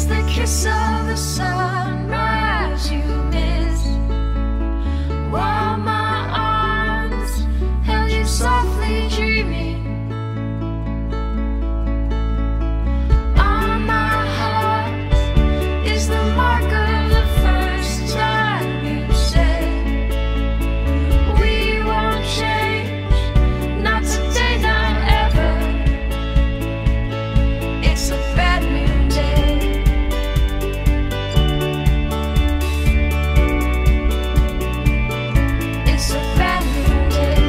It's the kiss of the sunrise you miss, while my arms held you softly dreaming. On my heart is the mark of the first time you said, we won't change, not today, not ever. It's a bad new day. It's a bad new day.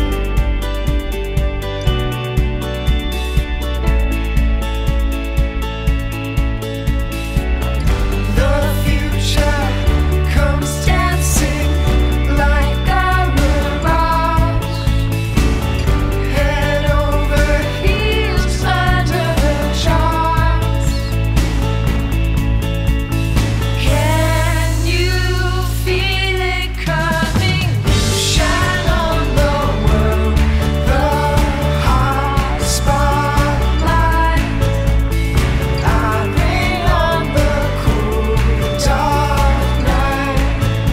The future comes dancing like a mirage, head over heels under the charts. Can you feel it coming? You shine on the world, the hot spotlight. I rain on the cool dark night,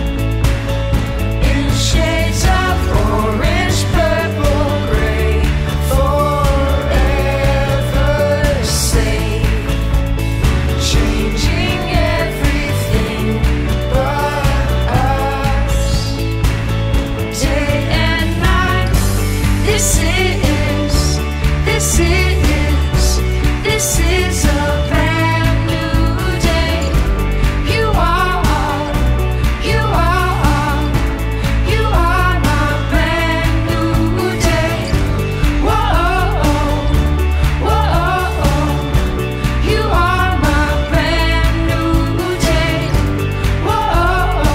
in shades of orange, purple, gray, forever safe, changing everything but us, day and night. This is a brand new day. You are my brand new day. Whoa, you are my brand new day. Whoa,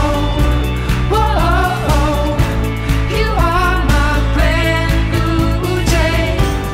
you are my brand new day.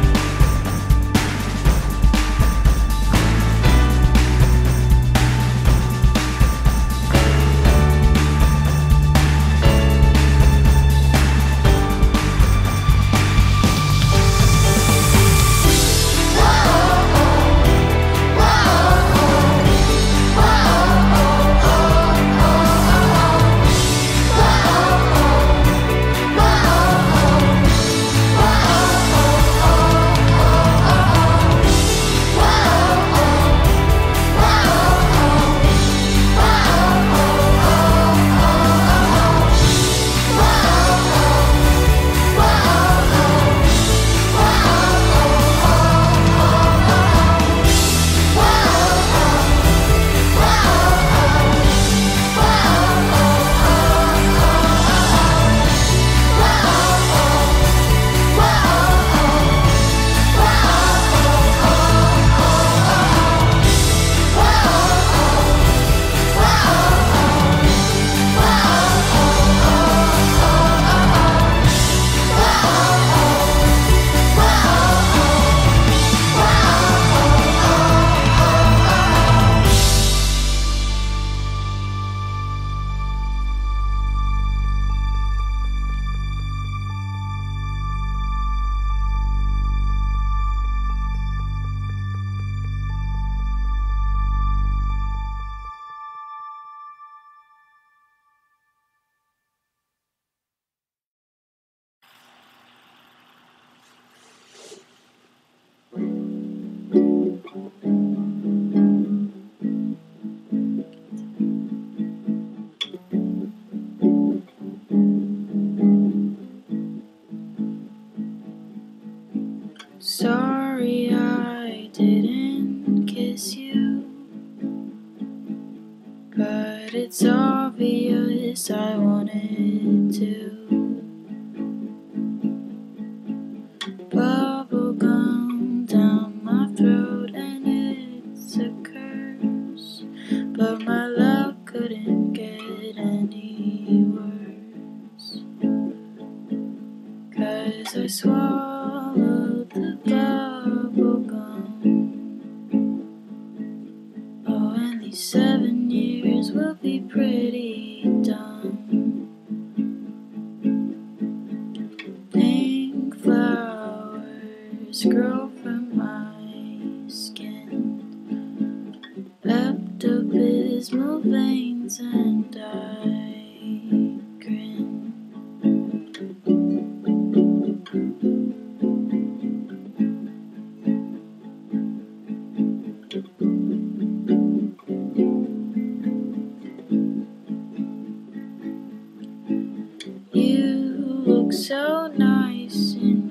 Sorry I didn't kiss you, but it's obvious I wanted to. Bubblegum down my throat and it's a curse, but my love couldn't get any worse, 'cause I swallowed the bubblegum. Oh, and these 7 years will be pretty dumb. Pink flowers grow from my skin, Pepto so nice and